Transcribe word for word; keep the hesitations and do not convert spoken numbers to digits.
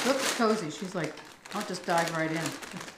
looks cozy. She's like, I'll just dive right in.